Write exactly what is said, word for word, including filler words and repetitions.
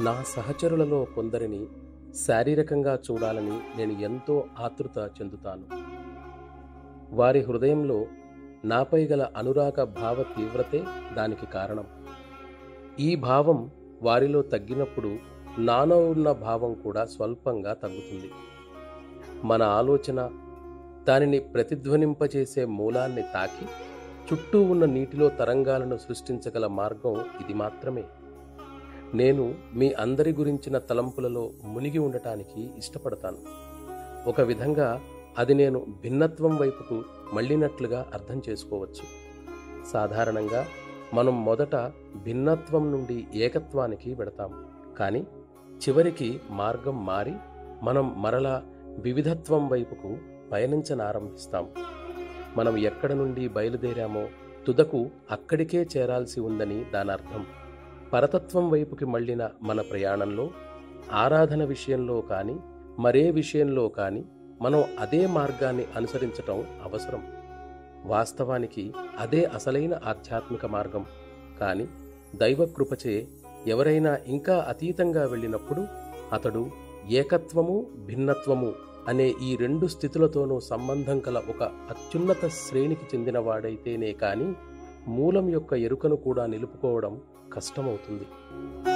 నా సహచరులలో కొందరిని శారీరకంగా చూడాలని నేను ఎంతో ఆతృత చెందుతాను. వారి హృదయంలో నాపై గల అనురాగ భావ తీవ్రతే దానికి కారణం. ఈ భావం వారిలో తగ్గినప్పుడు నాలో ఉన్న భావం కూడా స్వల్పంగా తగ్గుతుంది. మన ఆలోచన దానిని ప్రతిధ్వనింపచేసే మూలాన్ని తాకి చుట్టూ ఉన్న నీటిలో తరంగాలను సృష్టించగల మార్గం ఇది మాత్రమే. నేను మీ అందరి గురించిన తలంపులలో మునిగి ఉండటానికి ఇష్టపడతాను. ఒక విధంగా అది నేను భిన్నత్వం వైపుకు మళ్ళినట్లుగా అర్థం చేసుకోవచ్చు. సాధారణంగా మనం మొదట భిన్నత్వం నుండి ఏకత్వానికి వెడతాం, కానీ చివరికి మార్గం మారి మనం మరలా వివిధత్వం వైపుకు పయనించనారంభిస్తాం. మనం ఎక్కడ నుండి బయలుదేరామో తుదకు అక్కడికే చేరాల్సి ఉందని దానర్థం. పరతత్వం వైపుకి మళ్ళిన మన ప్రయాణంలో ఆరాధన విషయంలో కానీ మరే విషయంలో కానీ మనం అదే మార్గాన్ని అనుసరించటం అవసరం. వాస్తవానికి అదే అసలైన ఆధ్యాత్మిక మార్గం. కానీ దైవకృపచే ఎవరైనా ఇంకా అతీతంగా వెళ్ళినప్పుడు అతడు ఏకత్వము భిన్నత్వము అనే ఈ రెండు స్థితులతోనూ సంబంధం కల ఒక అత్యున్నత శ్రేణికి చెందినవాడైతేనే కాని మూలం యొక్క ఎరుకను కూడా నిలుపుకోవడం కష్టమవుతుంది.